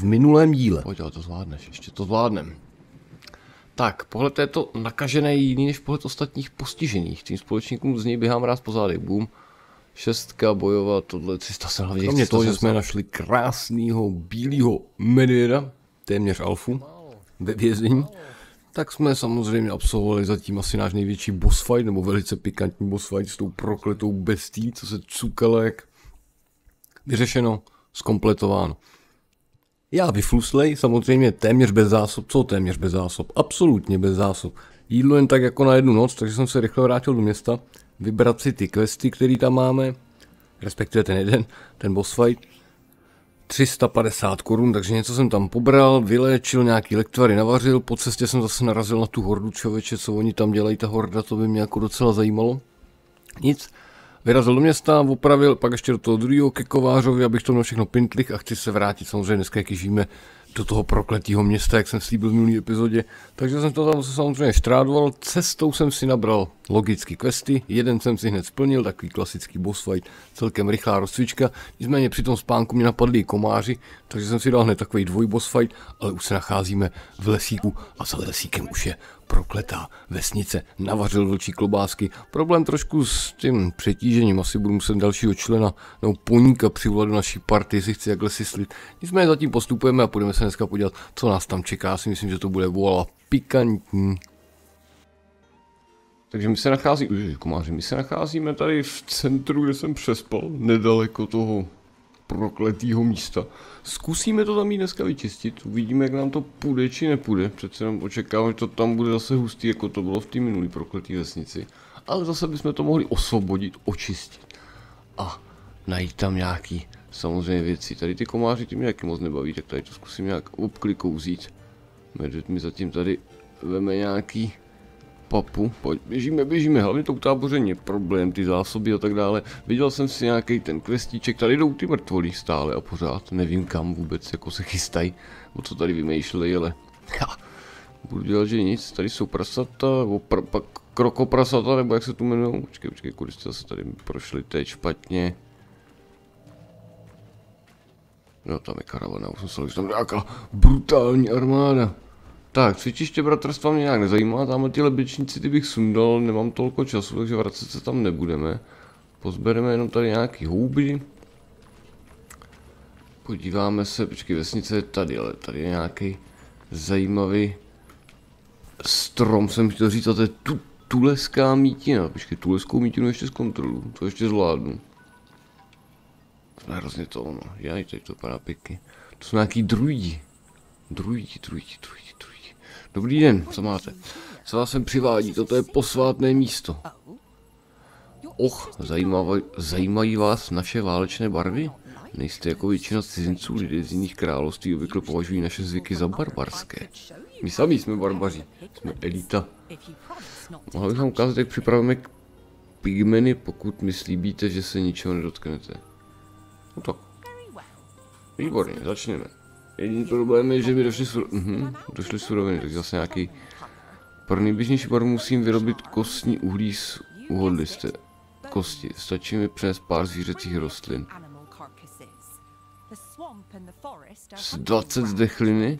minulém díle. Pojď, ale to zvládneš, ještě to zvládnem. Tak, pohled této nakažené je jiný než pohled ostatních postižených. Tím společníkům z něj běhám ráz po zádech. Boom. 6 bojovat, tohle 300 se hlavně. Kromě toho, že jsme našli krásného bílého medvěda, téměř alfu, ve vězení, tak jsme samozřejmě absolvovali zatím asi náš největší boss fight, nebo velice pikantní boss fight s tou prokletou bestí, co se cukala jak vyřešeno, zkompletováno. Já vyfluslej, samozřejmě téměř bez zásob. Co téměř bez zásob? Absolutně bez zásob. Jídlo jen tak jako na jednu noc, takže jsem se rychle vrátil do města, vybrat si ty questy, které tam máme, respektive ten jeden, ten boss fight. 350 korun, takže něco jsem tam pobral, vyléčil, nějaký lektvary navařil, po cestě jsem zase narazil na tu hordu člověče, co oni tam dělají, ta horda, to by mě jako docela zajímalo. Nic. Vyrazil do města, opravil, pak ještě do toho druhého ke kovářovi, abych to měl všechno pintlich a chci se vrátit samozřejmě dneska, jak žijeme do toho prokletého města, jak jsem slíbil v minulý epizodě. Takže jsem to tam samozřejmě štrádoval, cestou jsem si nabral logicky questy, jeden jsem si hned splnil, takový klasický boss fight, celkem rychlá rozcvička, nicméně při tom spánku mě napadli i komáři, takže jsem si dal hned takový dvojboss fight, ale už se nacházíme v lesíku a za lesíkem už je prokletá vesnice, navařil vlčí klobásky. Problém trošku s tím přetížením, asi budu muset dalšího člena nebo poníka přivolat do naší party, jestli chci jakhle syslit. Nicméně zatím postupujeme a budeme se dneska podívat, co nás tam čeká. Já si myslím, že to bude vola pikantní. Takže my se nacházíme tady v centru, kde jsem přespal, nedaleko toho prokletýho místa. Zkusíme to tam jít dneska vyčistit, uvidíme, jak nám to půjde či nepůjde. Přece jenom očekávám, že to tam bude zase hustý, jako to bylo v té minulý prokletý vesnici. Ale zase bychom to mohli osvobodit, očistit a najít tam nějaký samozřejmě věci. Tady ty komáři, ty mě taky moc nebaví, tak tady to zkusím nějak obklikou vzít. Medvěd mi zatím tady veme nějaký papu, pojď, běžíme, hlavně to utáboření je problém, ty zásoby a tak dále. Viděl jsem si nějaký ten questíček, tady jdou ty mrtvolí stále a pořád, nevím kam vůbec, jako se chystají, o co tady vymýšlej, ale budu dělat, že nic, tady jsou prasata, nebo krokoprasata, nebo jak se tu jmenují, počkej, kudy jste zase tady prošli teď špatně. No tam je karavana, už jsem se, že tam nějaká brutální armáda. Tak, cvičiště bratrstva mě nějak nezajímá, tamhle ty lebečníci ty bych sundal, nemám toliko času, takže vracet se tam nebudeme. Pozbereme jenom tady nějaký houby. Podíváme se, počkej, vesnice je tady, ale tady je nějaký zajímavý strom, jsem chtěl říct, a to je tuleská mítina. Počkej, tuleskou mítinu ještě zkontroluji, to ještě zvládnu. To je hrozně to ono, já teď to vypadá pěkně. To jsou nějaký druidi. Dobrý den, co máte? Co vás sem přivádí? Toto je posvátné místo. Zajímají vás naše válečné barvy? Nejste jako většina cizinců, lidé z jiných království obvykle považují naše zvyky za barbarské. My sami jsme barbaři, jsme elita. Mohla bych vám ukázat, jak připravíme pigmeny, pokud mi slíbíte, že se ničeho nedotknete. No tak. Výborně, začněme. Jediný problém je, že mi došly suroviny, takže zase nějaký... Pro nejběžnější barvu musím vyrobit kostní uhlí z uhodlisté kosti. Stačí mi přinést pár zvířecích rostlin. Z 20 zdechliny?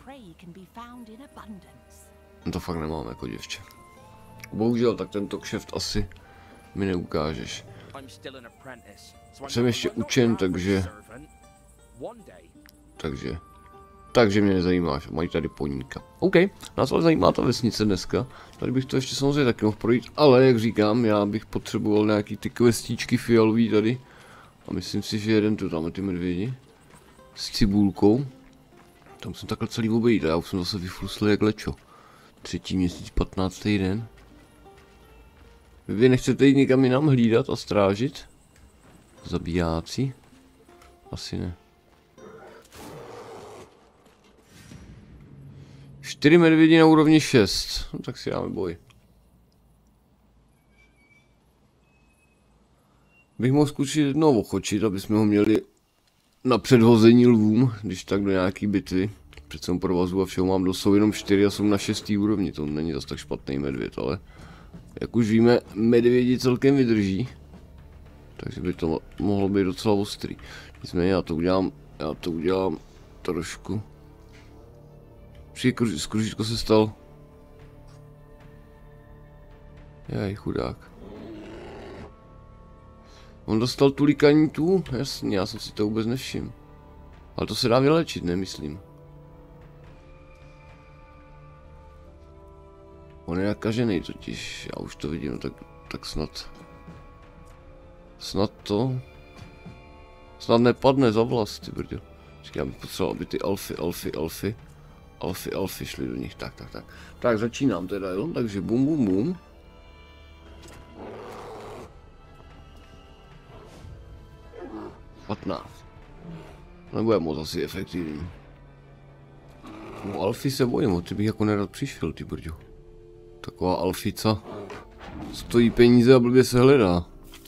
No to fakt nemám jako děvče. Bohužel, tak tento kšeft asi mi neukážeš. Jsem ještě učen, takže mě nezajímáš, mají tady poníka. OK, nás ale zajímá ta vesnice dneska. Tady bych to ještě samozřejmě taky mohl projít, ale jak říkám, já bych potřeboval nějaký ty questíčky fialový tady. A myslím si, že jeden tu tam ty medvědi. S cibulkou. Tam jsem takhle celý obejít a já už jsem zase vyfluslil jak lečo. 3. měsíc, 15. den. Vy nechcete jít někam jinam hlídat a strážit? Zabijáci? Asi ne. 4 medvědi na úrovni 6. No, tak si dáme boj. Bych mohl zkusit jednou ochočit, aby jsme ho měli na předhození lvům, když tak do nějaký bitvy. Přece provazu a všeho mám dosou jenom 4 a jsem na 6. úrovni. To není zas tak špatný medvěd, ale jak už víme, medvědi celkem vydrží. Takže by to mohlo být docela ostrý. Nicméně já to udělám trošku Skružítko se stal. Jej, chudák. On dostal tu likaní tu? Jasně, já jsem si to vůbec nevšiml. Ale to se dá vylečit, nemyslím. On je nakažený totiž, já už to vidím, no tak snad. Snad to. Snad nepadne za vlast, ty brďo. Já bych potřeboval, aby ty alfy šly do nich, tak. Tak začínám teda, jo, takže bum. 15. Nebude moc asi efektivní. No alfy se bojím, o ty bych jako nerad přišel, ty brďo. Taková alfica stojí peníze a blbě se hledá.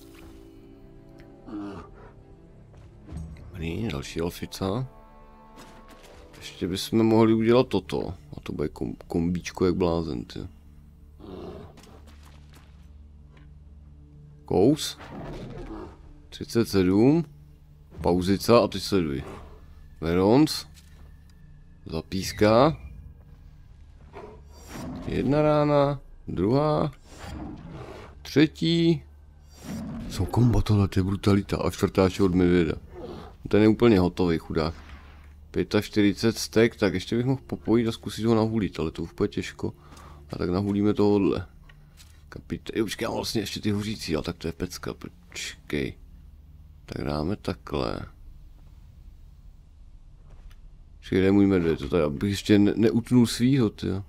Další alfica. Ještě bychom mohli udělat toto. A to bude kombíčko jak blázen, ty. Kous. 37. Pauzica a teď sleduj. Verons. Zapíská. Jedna rána. Druhá. Třetí. Jsou kombatole, to je brutalita. A čtvrtá od medvěda. Ten je úplně hotový, chudák. 45 stek, tak ještě bych mohl popojit a zkusit ho nahulit, ale to už bude těžko. A tak nahulíme tohohle. Jo, počkej, já mám vlastně ještě ty hořící, ale tak to je pecka, počkej. Tak dáme takhle. Počkej, kde je můj medvěd, to tady, abych ještě neutnul svýho, tyjo.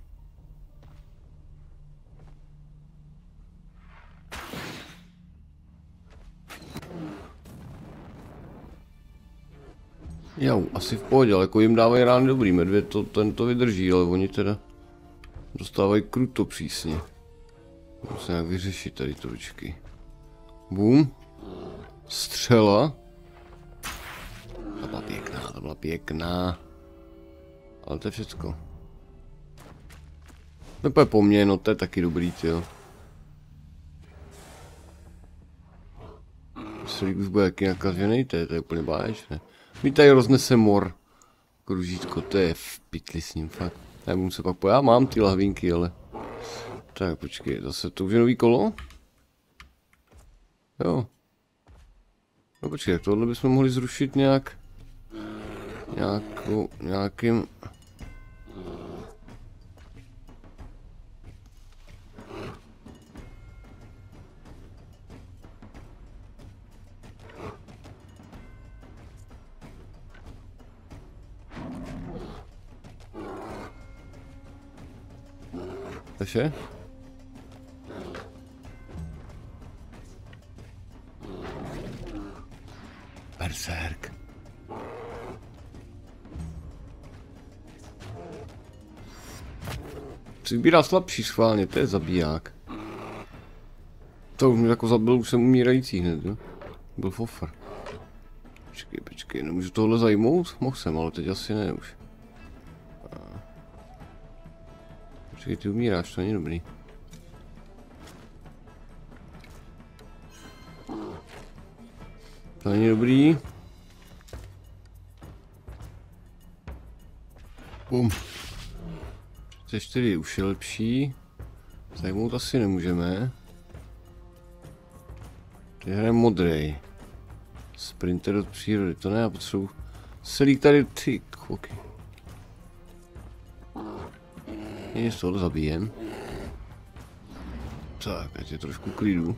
Jo, asi v pohodě, ale jako jim dávají rány dobrý, medvěd ten to vydrží, ale oni teda dostávají kruto přísně. Musím nějak vyřešit tady to, počkej. Bum. Střela. To byla pěkná. Ale to je všecko. To je po mně, no to je taky dobrý, tyjo. Srýk už bude jaký nakažený, to je úplně báječné. Mi tady roznese mor. Kružítko, to je v pytli s ním, fakt. Já budu se pak já mám ty lahvinky, ale. Tak počkej, zase to už je nový kolo? Jo. No počkej, tohle bychom mohli zrušit nějakým. Takže? Berserk. Si vybírá slabší schválně, to je zabiják. To už mě jako zabil, už jsem umírající hned, jo? Byl fofr. Počkej, nemůžu tohle zajmout? Mohl jsem, ale teď asi ne už. Počkej, ty umíráš, to není dobrý. To není dobrý. Bum. 34 už je lepší. Zajmout asi nemůžeme. Teď hraje modrej. Sprinter od přírody, to ne, já potřebuji. Selík tady, ty choky. Je z toho zabijem. Tak, ať je trošku klidu.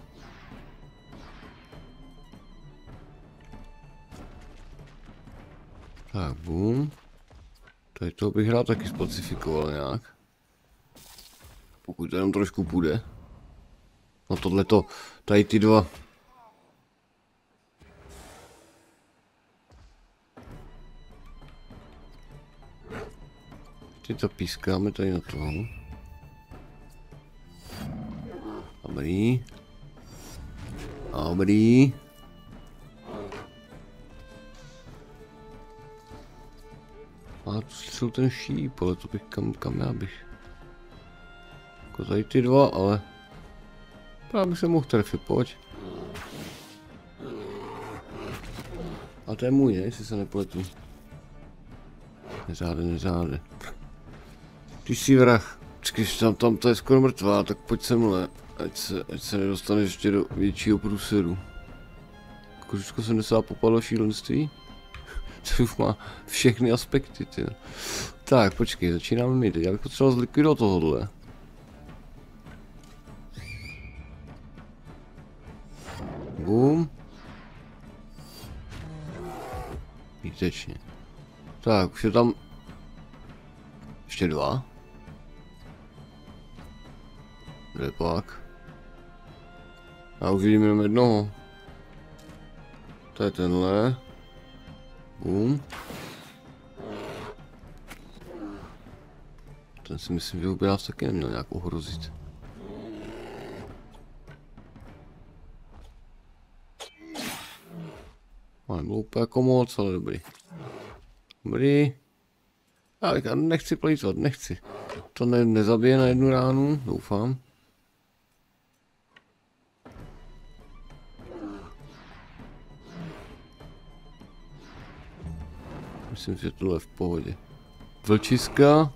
Tak, bum. Tady to bych rád taky specifikoval nějak. Pokud to jenom trošku půjde. No tohleto, tady ty dva. Ty to pískáme tady na toho. Dobrý. Dobrý. A tu střelu ten šíp, ale to bych kam já bych. Jako tady ty dva, ale. Já bych se mohl trefit, pojď. A to je můj, ne? Jestli se nepletu. Neřáde. Ty jsi vrah. Počkej, tam to je skoro mrtvá, tak pojď semhle. Ať se nedostaneš ještě do většího průseru. Kožičko 70 popadlo šílenství. To už má všechny aspekty, ty. Tak, počkej, začínáme mít. Já bych potřeboval zlikvidovat tohohle. Bum. Výtečně. Tak, už je tam ještě dva. Kde pak? A už vidím jenom jednoho. To je tenhle. Bum. Ten si myslím, že by nás taky neměl nějak ohrozit. Nebylo úplně jako moc, ale dobrý. Dobrý. Já nechci plýtvat, nechci. To nezabije na jednu ránu, doufám. Myslím, že tohle je v pohodě. Vlčiska.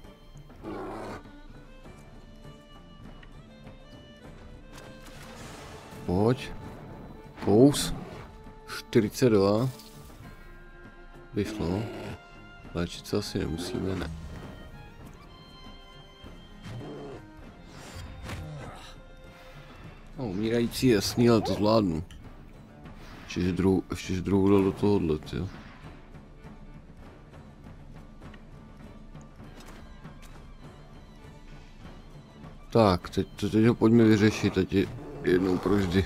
Pojď. Kous. 42. Vyšlo. Léčit se asi nemusíme, ne. No, umírající jasný, ale to zvládnu. Ještě druhou dal do tohohle, jo. Tak, teď ho pojďme vyřešit, teď je jednou provždy.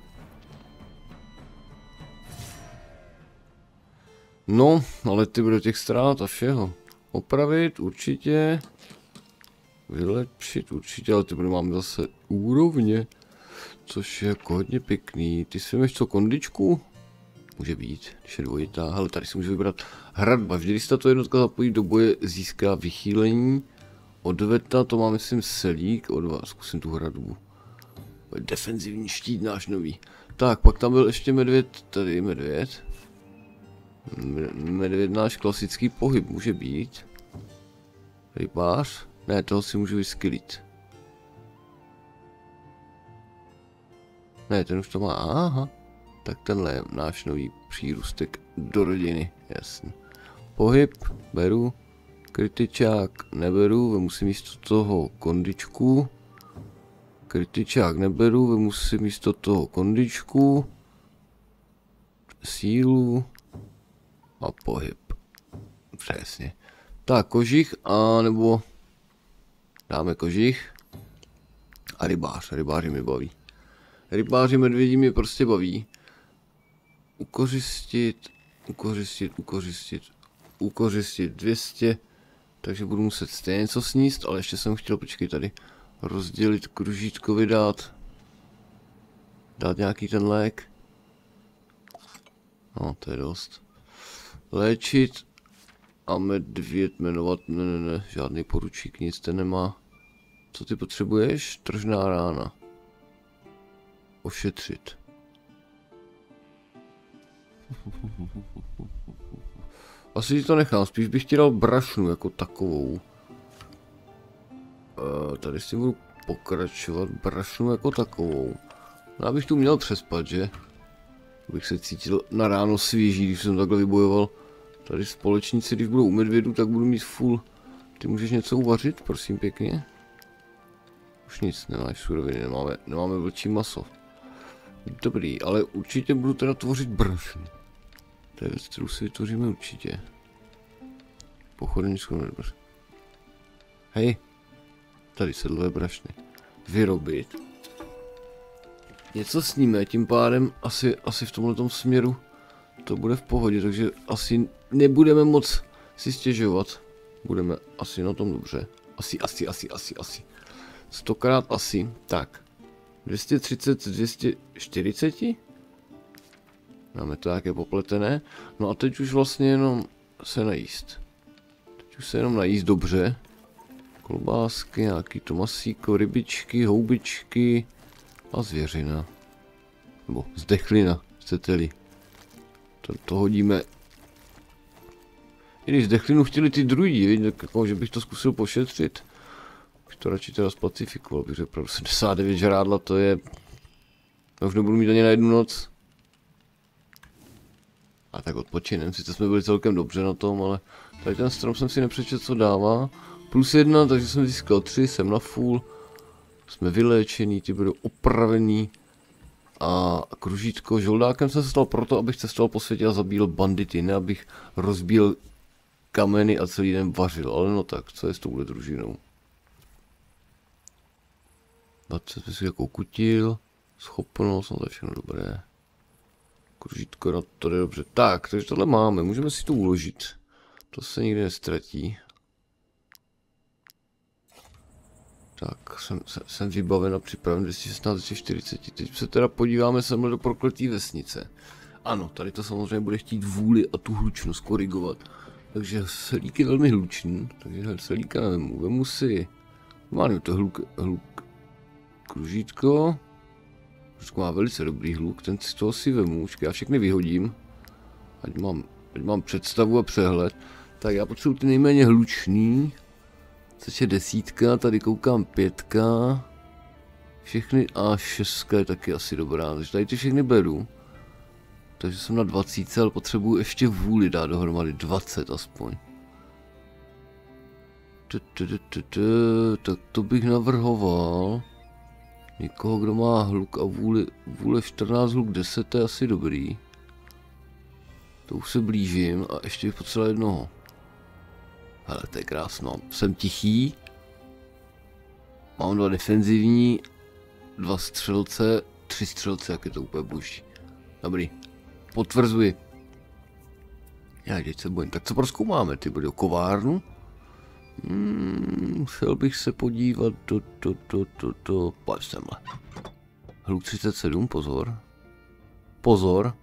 No, ale ty bude těch ztrát a všeho. Opravit určitě. Vylepšit určitě, ale ty bude máme zase úrovně. Což je jako hodně pěkný. Ty si vemeš co, kondičku? Může být, když je dvojitá. Hele, tady si můžu vybrat hradba. Vždy, když tato jednotka zapojí do boje, získá vychýlení. Odveta, to má myslím selík. Zkusím tu hradbu. Defenzivní štít náš nový. Tak, pak tam byl ještě medvěd, tady medvěd. Medvěd náš klasický pohyb může být. Rybář? Ne, toho si můžu vyskylit. Ne, ten už to má, aha. Tak tenhle je náš nový přírůstek do rodiny, jasný. Pohyb, beru. Kritičák neberu, vemu si místo toho kondičku. Kritičák neberu, vemu si místo toho kondičku. Sílu. A pohyb. Přesně. Tak, kožich, a nebo dáme kožich. A rybář, rybáři mi baví. Rybáři medvědí mi prostě baví. Ukořistit, ukořistit, ukořistit, ukořistit 200. Takže budu muset stejně něco sníst, ale ještě jsem chtěl, počkej tady, rozdělit kružítkovi dát nějaký ten lék. No, to je dost. Léčit a medvěd jmenovat, ne, žádný poručík, nic ten nemá. Co ty potřebuješ? Tržná rána. Ošetřit. Asi si to nechám, spíš bych ti dal brašnu jako takovou. Tady si budu pokračovat, brašnu jako takovou. Já bych tu měl přespat, že? Bych se cítil na ráno svěží, když jsem takhle vybojoval. Tady společníci, když budou u medvědu, tak budu mít full. Ty můžeš něco uvařit, prosím pěkně? Už nic, nemáš suroviny, nemáme vlčí maso. Dobrý, ale určitě budu teda tvořit brašnu. To je věc, kterou si vytvoříme určitě. Pochodeničku nebudu. Hej, tady sedlové brašny. Vyrobit. Něco sníme, tím pádem asi v tomhletom směru to bude v pohodě, takže asi nebudeme moc si stěžovat. Budeme asi na tom dobře. Asi. 100krát asi. Tak. 230 z 240. Máme to nějaké popletené. No a teď už vlastně jenom se najíst. Teď už se jenom najíst dobře. Klobásky, nějaký to masíko, rybičky, houbičky a zvěřina. Nebo zdechlina, chcete-li. To hodíme. I když zdechlinu chtěli ty druidi, jako, že bych to zkusil pošetřit. To radši teda spacifikoval, bych řekl, pravdu, 79 žrádla, to je... Já už nebudu mít ani na jednu noc. A tak odpočinem, sice jsme byli celkem dobře na tom, ale tady ten strom jsem si nepřečetl, co dává. +1, takže jsem získal 3, jsem na full. Jsme vyléčený, ty budou opravený. A kružítko, žoldákem jsem se stal proto, abych cestoval po světě a zabíjel bandity, ne abych rozbíjel kameny a celý den vařil, ale no tak, co je s touhle družinou? 20 by si jako kutil, schopnost, no to je všechno dobré. Kružítko, no to je dobře. Tak, takže tohle máme, můžeme si to uložit. To se nikdy nestratí. Tak, jsem vybaven a připraven 216, 240. Teď se teda podíváme semhle do prokletý vesnice. Ano, tady to samozřejmě bude chtít vůli a tu hlučnost korigovat. Takže selík je velmi hlučný, takže selíka vemu si. Mám to hluk, kružítko. Kružítko má velice dobrý hluk, ten z toho si vemu, já všechny vyhodím. Ať mám představu a přehled. Tak já potřebuji ty nejméně hlučný. Což je 10, tady koukám 5. Všechny a 6 je taky asi dobrá, takže tady ty všechny beru. Takže jsem na 20, ale potřebuji ještě vůli dát dohromady 20 aspoň. Tak to bych navrhoval. Někoho, kdo má hluk a vůle 14, hluk 10, to je asi dobrý. To už se blížím a ještě bych potřeboval jednoho. Hele, to je krásno. Jsem tichý. Mám 2 defenzivní, 2 střelce, 3 střelce, jak je to úplně boží. Dobrý. Potvrzuji. Já teď se bojím. Tak co prozkoumáme? Ty bude kovárnu? Chtěl bych se podívat do... Pojď semhle. Hluk 37, pozor. Pozor.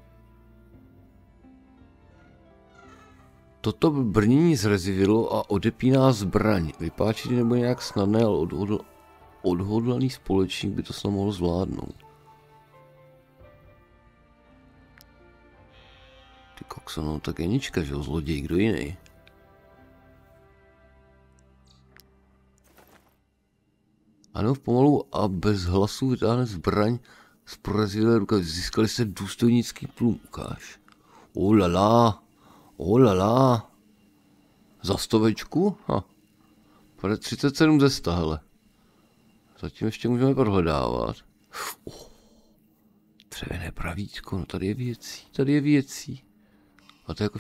Toto brnění zrezivilo a odepíná zbraň. Vypáčit nebo nějak snadné, ale odhodlaný společník by to snad mohl zvládnout. Ty kokso, no tak Jenička, že jo, zloděj, kdo jiný? Ano, pomalu a bez hlasu vytáhne zbraň z prorazilé rukavice. Získali jste důstojnický plum, ukáž. Olala. Za 100? Ha. 37 ze 100, hele. Zatím ještě můžeme prohledávat. Dřevěné pravíčko, no tady je věcí. A to je jako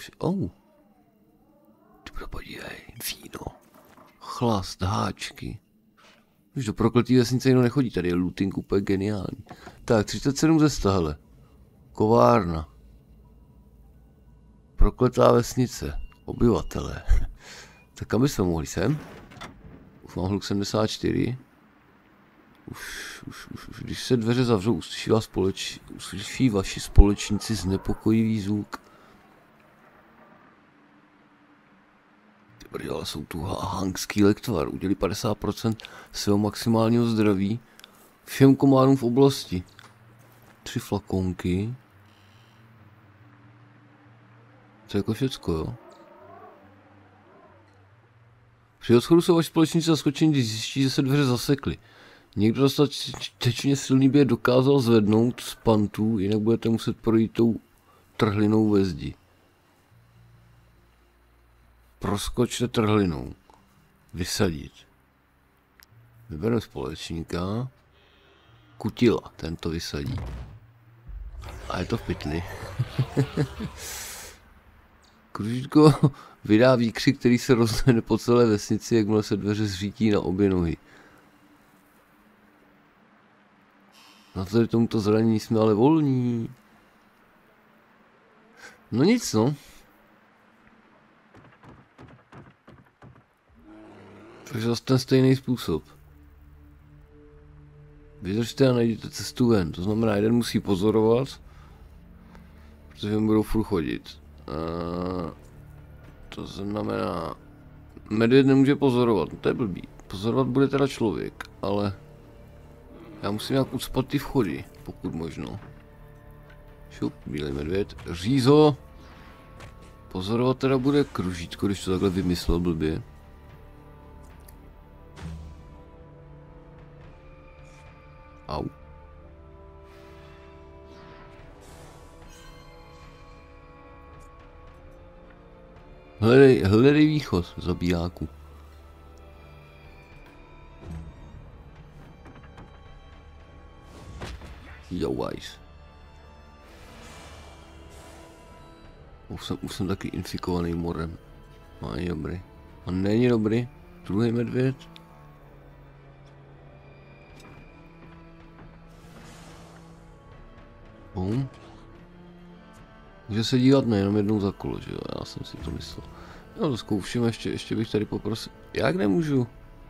Ty podívej, víno. Chlast, háčky. Už do prokletý vesnice jinou nechodí, tady je looting úplně geniální. Tak, 37 ze 100, hele. Kovárna. Prokletá vesnice. Obyvatelé. Tak kam bychom mohli sem? Už mám hluk 74. Už, když se dveře zavřou, uslyší vaši společníci znepokojivý zvuk. Ty brďo, ale jsou tu hangský lektvar. Udělí 50% svého maximálního zdraví všem komárům v oblasti. 3 flakonky. To je jako všecko, jo? Při odchodu jsou vaši společníci zaskočení, když zjistí, že se dveře zasekly. Někdo dostatečně silný by je dokázal zvednout z pantů, jinak budete muset projít tou trhlinou ve zdi. Proskočte trhlinou. Vysadit. Vybereme společníka. Kutila, ten to vysadí. A je to v pytli. Kružítko vydá výkřik, který se rozhledne po celé vesnici, jakmile se dveře zřítí na obě nohy. Navzdory tomuto zranění jsme ale volní. No nic, no. Takže zase ten stejný způsob. Vydržte a najděte cestu ven. To znamená, jeden musí pozorovat, protože mi budou furt chodit. To znamená, medvěd nemůže pozorovat, no to je blbý. Pozorovat bude teda člověk, ale já musím nějak ucpat ty vchody, pokud možno. Šup, bílej medvěd, řízo. Pozorovat teda bude kružítko, když to takhle vymyslel blbě. Au. Hledej východ, zabijáku. Jowajs. Už jsem taky infikovaný morem. No, není dobrý. A není dobrý. Druhý medvěd. Bum. Může se dívat nejenom jednou za kolo, že jo? Já jsem si to myslel. No to zkouším, ještě bych tady poprosil. Jak nemůžu?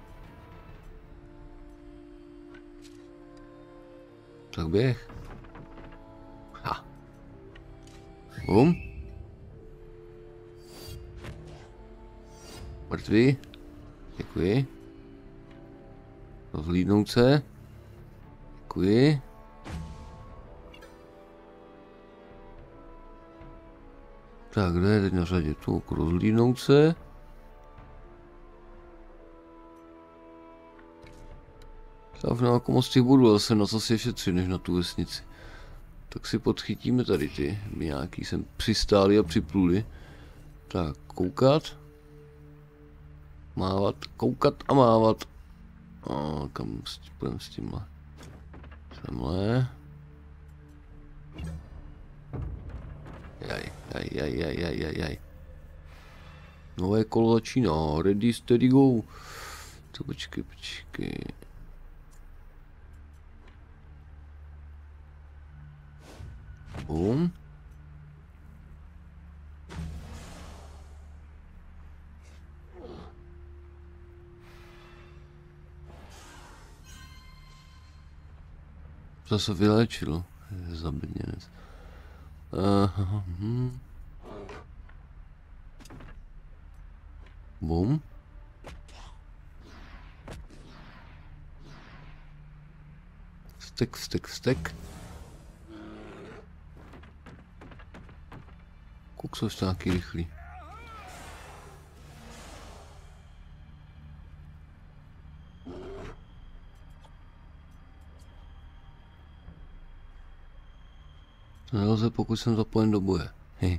Tak běh. Ha. Bum. Mrtvý. Děkuji. Rozhlídnout se. Děkuji. Tak, kde je teď na řadě? Tu rozhlídnout se. Já už nemám jako moc těch bodů, ale jsem na co si šetřit, než na tu vesnici. Tak si podchytíme tady ty, nějaký sem přistáli a připluli. Tak, koukat. Mávat, koukat a mávat. A kam půjdeme s tímhle? Semhle. Jaj. Nové kolo začíná, ready, steady, go. To počkej. Bum. Zase vylečil, zabedněnec. Bum. Stek. Kouk jsou ještě nějaký rychlý. To nelze, pokud jsem zapojen do boje. Hej.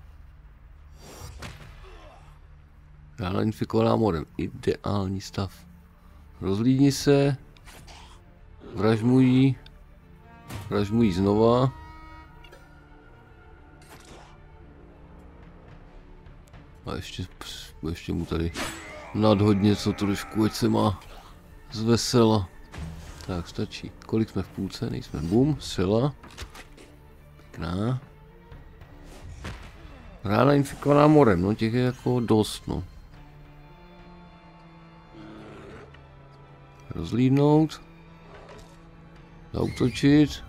Rána infikovaná morem. Ideální stav. Rozlídni se. Vražmují znova. A ještě mu tady nadhodit něco trošku, ať se má zvesela. Tak stačí. Kolik jsme v půlce? Nejsme. Bum, střela. Pěkná. Rána infikovaná morem, no těch je jako dost, no. Rozlídnout. Zaútočit.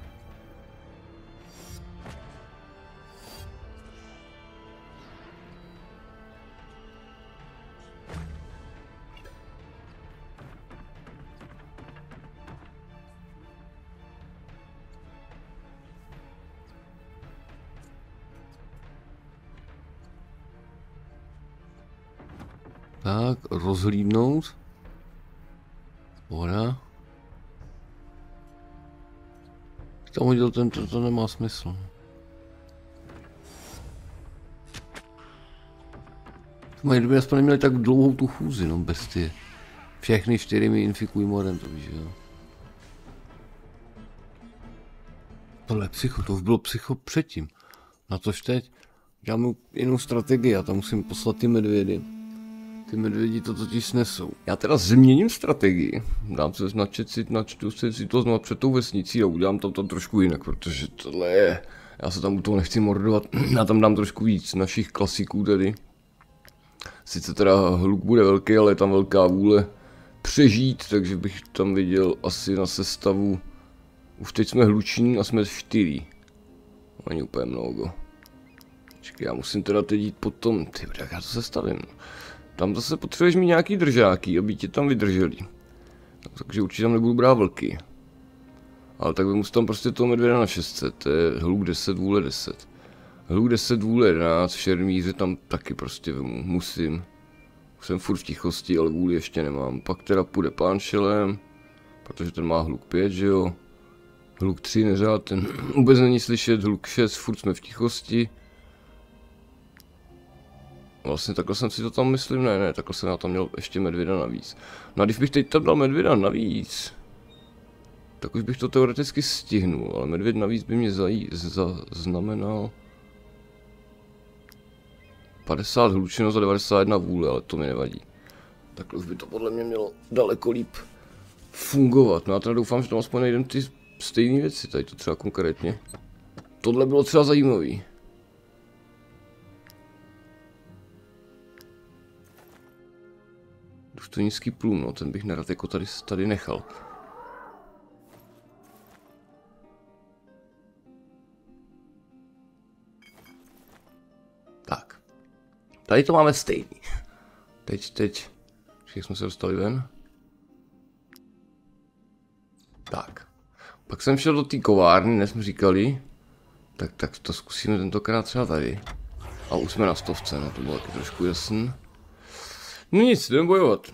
Tak, rozhlídnout. Voda. Tam hodil to nemá smysl. Mají době aspoň neměli tak dlouhou tu chůzi, no bestie. Všechny 4 mi infikují morem, to víš, jo. Tohle je psycho, to už bylo psycho předtím. Natož teď dělám jinou strategii, já tam musím poslat ty medvědy. Ty medvědi to totiž snesou. Já teda změním strategii. Dám se načtu si to znovu před tou vesnicí a udělám tam to trošku jinak, protože tohle je... Já se tam u toho nechci mordovat, já tam dám trošku víc našich klasiků tady. Sice teda hluk bude velký, ale je tam velká vůle přežít, takže bych tam viděl asi na sestavu... Už teď jsme hluční a jsme 4. Ani úplně mnoho. Počkej, já musím teda teď jít potom... Ty, jak já to sestavím? Tam zase potřebuješ mít nějaký držáky, aby tě tam vydrželi. Takže určitě tam nebudu brát vlky. Ale tak bych musel tam prostě toho medvěda na 600, to je hluk 10, vůle 10. Hluk 10, vůle 11, šermíře tam taky prostě vemu, musím. Už jsem furt v tichosti, ale vůli ještě nemám. Pak teda půjde pán šelem, protože ten má hluk 5, že jo. Hluk 3 neřád, ten vůbec není slyšet, hluk 6, furt jsme v tichosti. Vlastně takhle jsem si to tam myslím, ne, takhle jsem já tam měl ještě medvěda navíc. No a když bych teď tam dal medvěda navíc, tak už bych to teoreticky stihnul, ale medvěd navíc by mě znamenal 50 hlučenost a 91 vůle, ale to mi nevadí. Takhle už by to podle mě mělo daleko líp fungovat. No a teda doufám, že tam aspoň nejdem ty stejné věci, tady to třeba konkrétně. Tohle bylo třeba zajímavý. Důstojnický plům, no ten bych nerad jako tady nechal. Tak. Tady to máme stejný. Teď. Jak jsme se dostali ven? Tak. Pak jsem šel do té kovárny, dnes jsme říkali. Tak to zkusíme tentokrát třeba tady. A už jsme na 100, no to bylo taky trošku jasný. No nic, jdeme bojovat.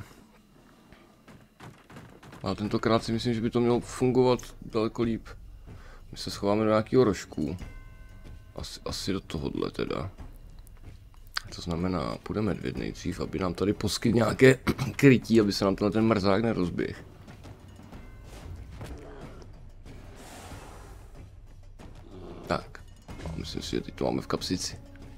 A tentokrát si myslím, že by to mělo fungovat daleko líp. My se schováme do nějakého rožku. Asi do tohohle teda. To znamená, půjde medvěd nejdřív, aby nám tady poskytl nějaké krytí, aby se nám ten mrzák nerozběh. Tak, myslím si, že teď to máme v kapsici.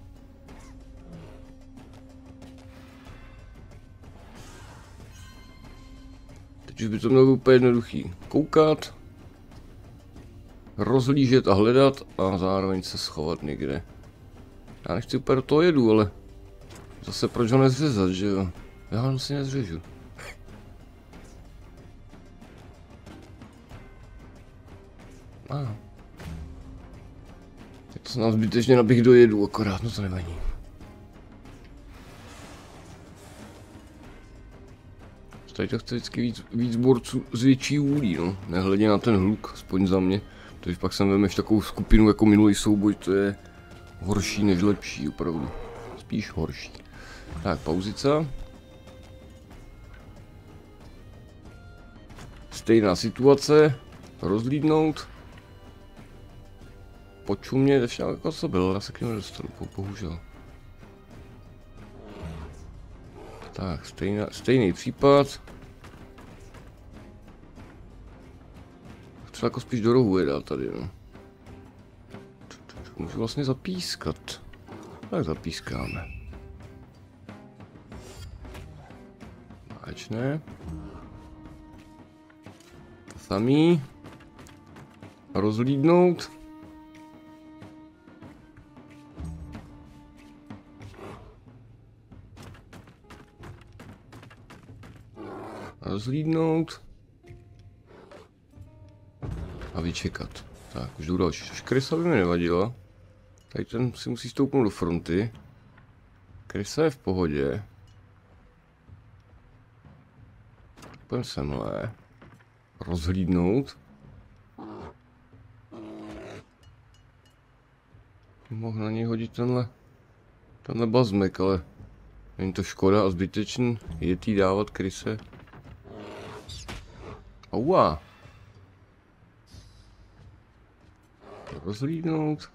Teď už by to mělo být úplně jednoduchý. Koukat, rozhlížet a hledat a zároveň se schovat někde. Já nechci úplně do toho jedu, ale zase proč ho nezřezat, že jo? Já ho si nezřežu. Tak to se nám zbytečně nabih dojedu, akorát, no to nevadí. Tady to chce vždycky víc borců s větší vůlí, no. Nehledě na ten hluk, aspoň za mě. Takže pak sem vemeš takovou skupinu jako minulý souboj, to je horší než lepší, opravdu. Spíš horší. Tak, pauzica. Stejná situace. Rozlídnout. Počumět, ještě jako co bylo, já se k němu dostanu, bohužel. Tak, stejný případ. Třeba jako spíš do rohu je dál tady, no. Můžu vlastně zapískat. Tak zapískáme. Báječné. To samý. Rozlídnout. Rozlídnout. A vyčekat. Tak, už jdu další. Krysa by mi nevadila. Tady ten si musí stoupnout do fronty. Krysa je v pohodě. Pojďme semhle. Rozhlídnout. Mohl na něj hodit tenhle bazmek, ale není to škoda a zbytečný je tý dávat kryse. Aua. Rozhlídnout.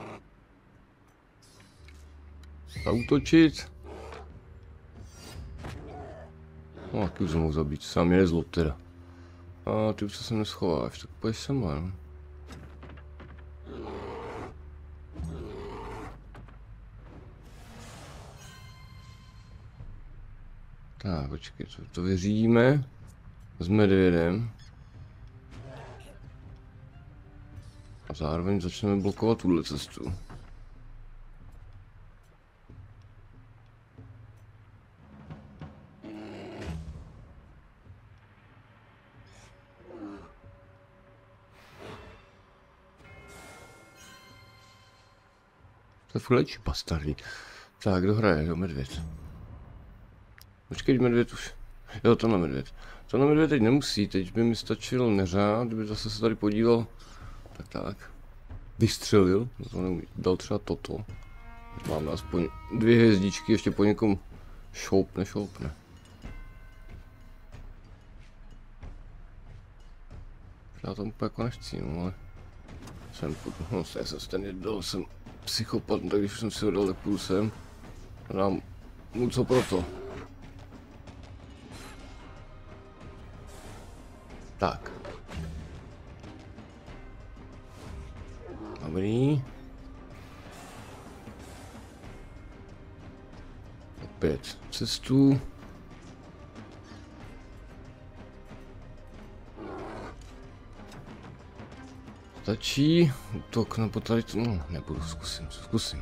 Zaútočit. No, taky už mohl zabít, sám je nezlob teda. A ty už se sem neschováš, tak pojď sem, no. Tak, počkej, to vyřídíme s medvědem. A zároveň začneme blokovat tuhle cestu. To je fulejší bastardi. Tak, kdo hraje? Jo, medvěd. Počkej, medvěd už. Jo, tenhle medvěd. Tenhle medvěd teď nemusí, teď by mi stačil neřád, kdyby zase se tady podíval. Tak. Vystřelil, dal třeba toto. Máme aspoň 2 hvězdičky, ještě po někom šoupne. Já tam úplně jako nechci, no, ale no, jsem se stejně dal, jsem psychopat, tak když jsem si ho dal, tak půjdu sem. A dám mu co pro to. Tak. Dobrý. Opět cestu. Stačí. Útok nebo tady to, no nebudu, zkusím.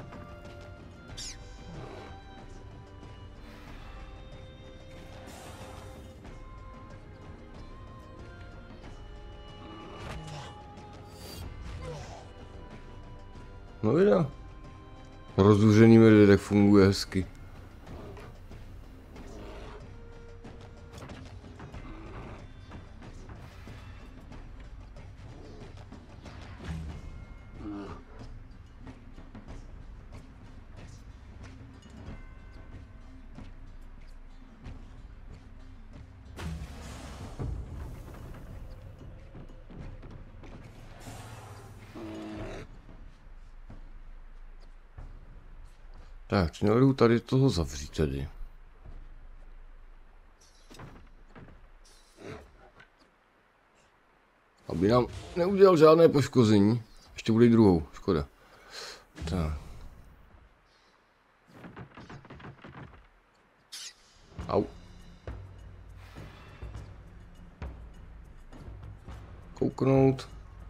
No vidím. Rozdužený medvědek funguje hezky. Tak, měl tady toho zavřít tedy. Aby nám neudělal žádné poškození. Ještě bude i druhou, škoda. Tak. Au. Kouknout.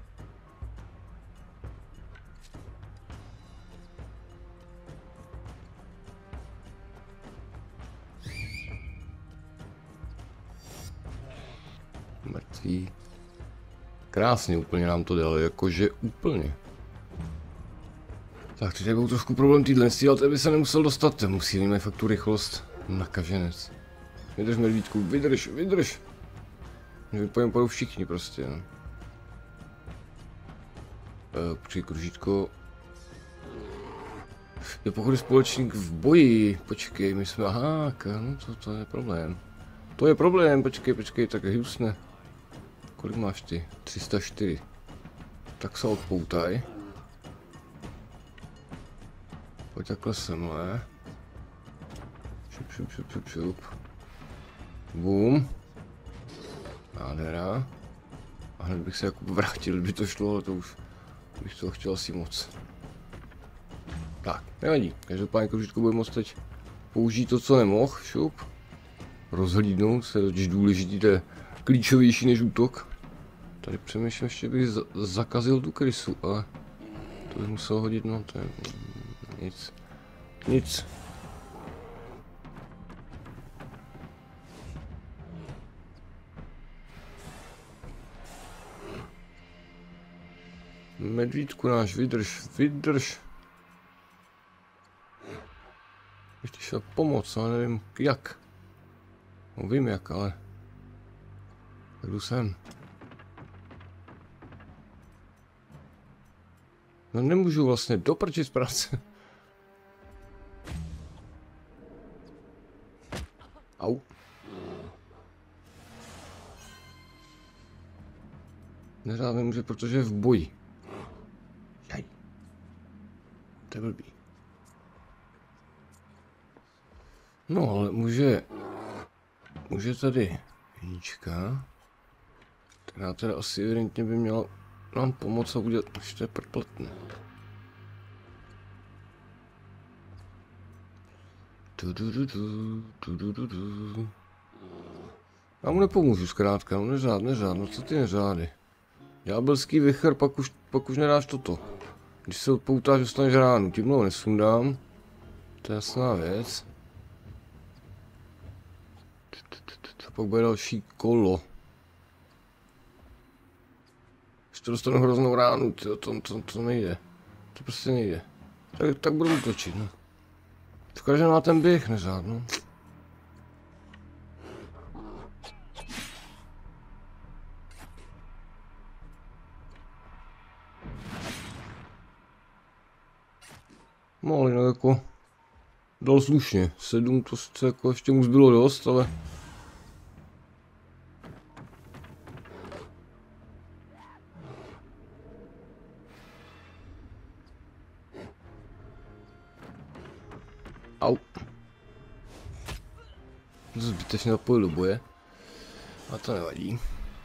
Mrtvý. Krásně úplně nám to dalo, jakože úplně. Tak, teď byl trošku problém týhle, ale to by se nemusel dostat, musíme fakt tu rychlost. Nakaženec. Vydrž, medvídku, vydrž. Vypojím všichni prostě, no. Počkej, kružítko. Je pochody společník v boji, počkej, my jsme, aha, no to je problém. To je problém, počkej, tak Houstone. Kolik máš ty? 304. Tak se odpoutaj. Pojď takhle semhle. Šup. Boom. Nádhera. A hned bych se jako vrátil, kdyby to šlo, ale to už bych to chtěl asi moc. Tak, nevadí. Každopádně kružítko bude moct teď použít to, co nemohl. Šup. Rozhlídnout se, totiž důležitý, to je klíčovější než útok. Tady přemýšlím, ještě bych zakazil tu krysu, ale to bych musel hodit, no to je nic. Medvídku náš, vydrž. Ještě šel pomoct, ale nevím jak. No vím jak, ale tak jdu sem. No nemůžu vlastně doprčit z práce. Au. Neřád nemůže, protože je v boji. Jaj. To je blbý. No ale může tady jednička, která teda asi evidentně by měla nám pomoct a udělat, už to je prpletné. Já mu nepomůžu zkrátka, no neřád, no co ty neřády. Ďábelský vichr, pak už nedáš toto. Když se odpoutáš, dostaneš ránu, tím ho nesundám. To je jasná věc. Pak bude další kolo. Ještě dostanu hroznou ránu, to nejde. To prostě nejde. Tak budu útočit, no. Škoda, že má ten běh neřád, no. No ale no jako dal slušně, 7 to sice jako ještě mu zbylo dost, ale Au. Zbytečně zapojil do boje. A to nevadí.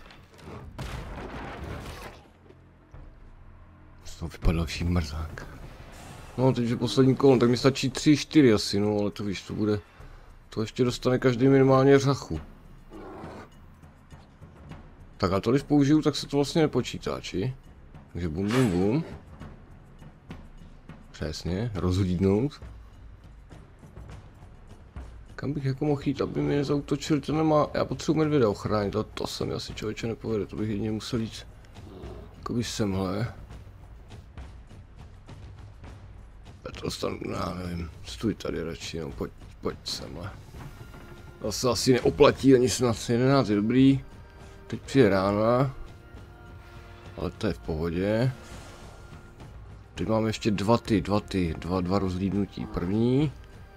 Z toho vypadl další mrzák. No, teď je poslední kolon, tak mi stačí 3, 4 asi, no, ale to víš, to bude... To ještě dostane každý minimálně řachu. Tak a to když použiju, tak se to vlastně nepočítá, či? Takže bum bum bum. Přesně, rozhlídnout. Kam bych jako mohl jít, aby mi nezautočil, to nemá... Já potřebuji medvěda ochránit, a to se mi asi člověče nepovede, to bych jedině musel jít... Jakoby semhle. Já to dostanu, já nevím, stůj tady radši, no, pojď semhle. To se asi neoplatí ani snad, 11 je dobrý. Teď přijde rána. Ale to je v pohodě. Teď máme ještě dva rozhlídnutí. První.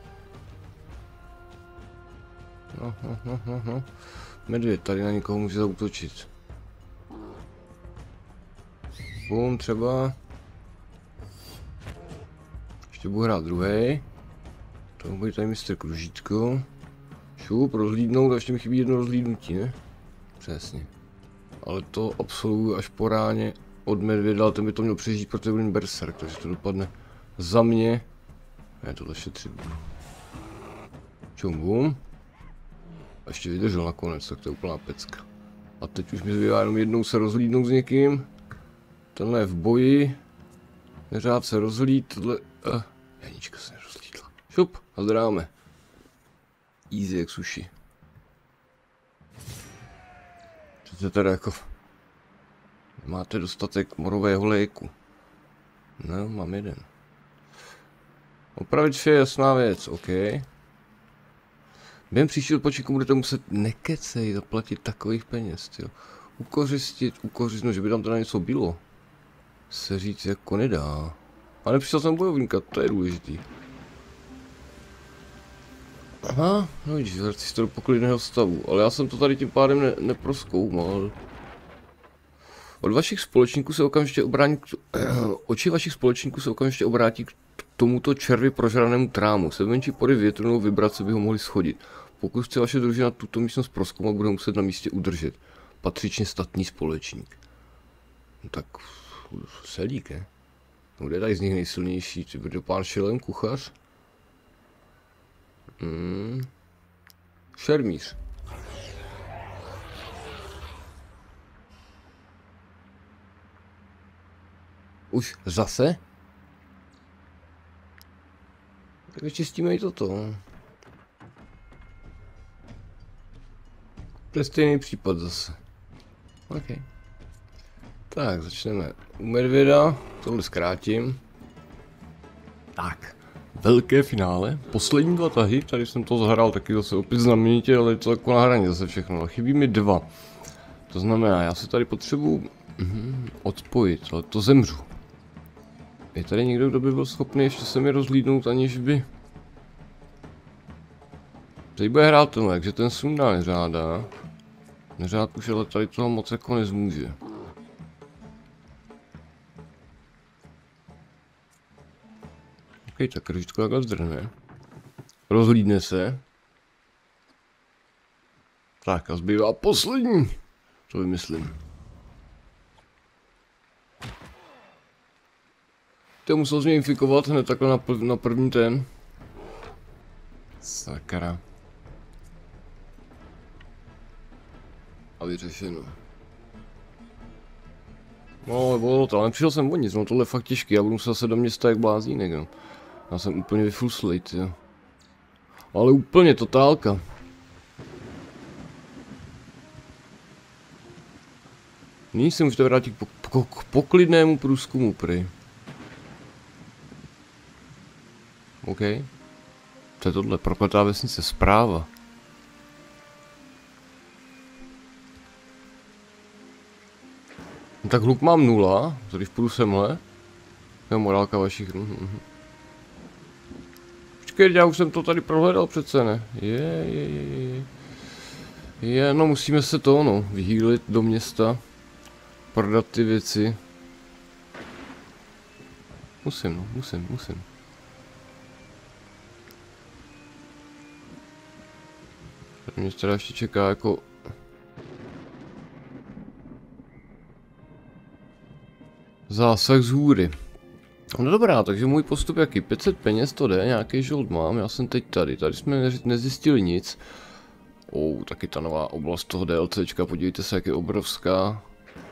No. Medvěd tady na někoho může zaútočit. Bum, třeba. Ještě budu hrát druhý. To bude tady mistr kružítko. Šup, rozhlídnout a ještě mi chybí jedno rozhlídnutí, ne? Přesně. Ale to absolvuju až po ráně od medvěda, ale ten by to měl přežít, protože bude berserk, takže to dopadne za mě. Ne, tohle šetřit budu. Čum bum. A ještě vydržel nakonec, tak to je úplná pecka. A teď už mi zbývá jenom jednou se rozhlídnout s někým. Tenhle je v boji. Neřád se rozhlíd, tohle... Janíčka se nerozhlídla. Šup, a zdráme. Easy jak sushi. To je teda jako... Máte dostatek morového léku. No, mám jeden. Opravit vše je jasná věc, OK. Během příštího odpočinku budete muset nekecej zaplatit takových peněz, tyjo. Ukořistit, že by tam teda něco bylo. Se říct jako nedá. A nepřišel jsem bojovníka, to je důležitý. Aha, no vidíš, vrací se to do poklidného stavu, ale já jsem to tady tím pádem neprozkoumal. Od vašich společníků se okamžitě obrátí oči vašich společníků se okamžitě obrátí k tomuto červy prožranému trámu. Se menší pory větru nebo vibrace by ho mohli schodit. Pokud chce vaše družina tuto místnost prozkoumat, bude muset na místě udržet. Patřičně statný společník. No tak, selík, ne? No, kde je tady z nich nejsilnější? Ty bude pán Šelem, kuchař? Šermíř. Už zase? Tak vyčistíme i toto. To je stejný případ zase. OK. Tak, začneme u medvěda. Tohle zkrátím. Tak. Velké finále. Poslední 2 tahy. Tady jsem to zahrál taky zase opět znamenitě, ale je to jako na hraně zase všechno. Chybí mi 2. To znamená, já se tady potřebuji odpojit, ale to zemřu. Je tady někdo, kdo by byl schopný ještě se mi rozhlídnout, aniž by... Teď bude hrát tenhle, takže ten sundá neřádá. Neřád už ale tady toho moc jako nezmůže. OK, tak kružítko takhle zdrhne. Rozhlídne se. Tak a zbývá poslední. To vymyslím. To musel z mě infikovat hned takhle na první ten. Sakra. A vyřešeno. No, bylo to, ale nepřišel jsem o nic, no tohle je fakt těžký, já budu muset se do města jak blázínek, no. Já jsem úplně vyfuslej, jo. Ale úplně totálka. Nyní se můžete vrátit k poklidnému průzkumu, prej. OK. To je tohle, prokletá vesnice, zpráva. No tak hluk mám 0, když půjdu semhle. To je morálka vašich. Počkej, já už jsem to tady prohledal přece, ne? Je, no musíme se to, no, vyhýlit do města. Prodat ty věci. Musím. Mě teda ještě čeká jako... Zásah z hůry. No dobrá, takže můj postup jaký? 500 peněz to jde, nějaký žold mám, já jsem teď tady. Tady jsme nezjistili nic. Taky ta nová oblast toho DLCčka, podívejte se, jak je obrovská.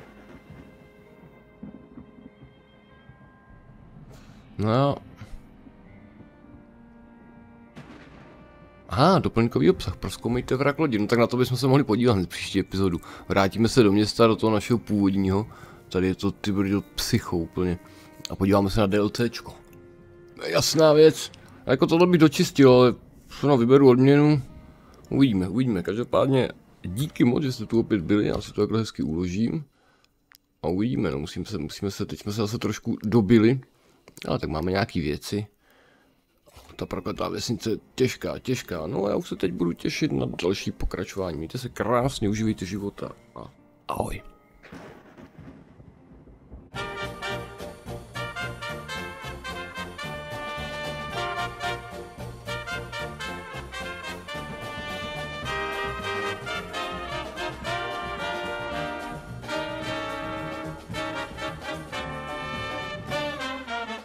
No. Aha, doplňkový obsah, prozkoumejte vrak lodi, no tak na to bychom se mohli podívat hned příští epizodu. Vrátíme se do města, do toho našeho původního. Tady je to ty brděl psycho úplně. A podíváme se na DLCčko. Jasná věc. A jako tohle bych dočistil, ale no, vyberu odměnu. Uvidíme. Každopádně díky moc, že jste tu opět byli, já si to takhle hezky uložím. A uvidíme, no musíme se, teď jsme se zase trošku dobili. Ale tak máme nějaký věci. Ta prokletá vesnice je těžká. No a já už se teď budu těšit na další pokračování. Mějte se krásně, uživejte života a ahoj.